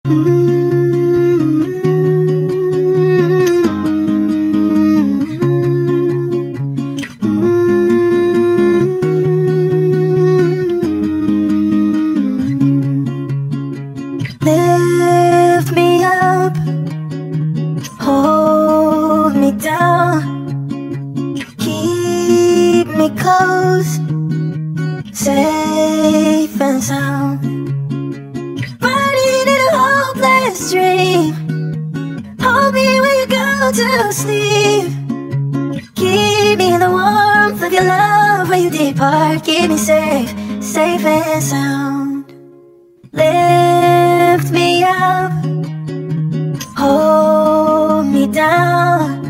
Lift me up, hold me down, keep me close, safe and sound. Burning in a hopeless dream, hold me when you go to sleep. Keep me in the warmth of your love when you depart. Keep me safe, safe and sound. Lift me up, hold me down,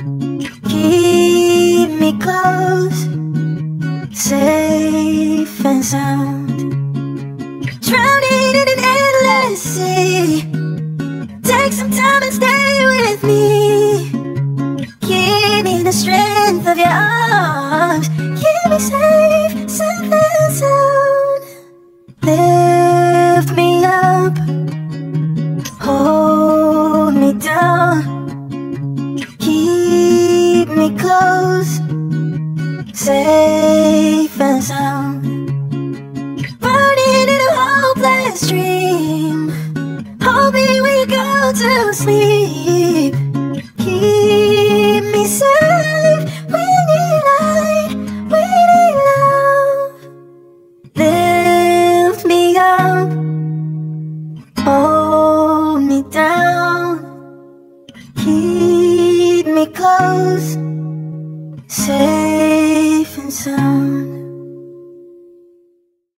keep me close, safe and sound. Drowning in an endless sea, take some time and stay with me. Give me the strength of your arms, keep me safe, safe and sound. Lift me up, hold me down, keep me close, safe and sound. Burning in a hopeless dream, hold me when you go to sleep.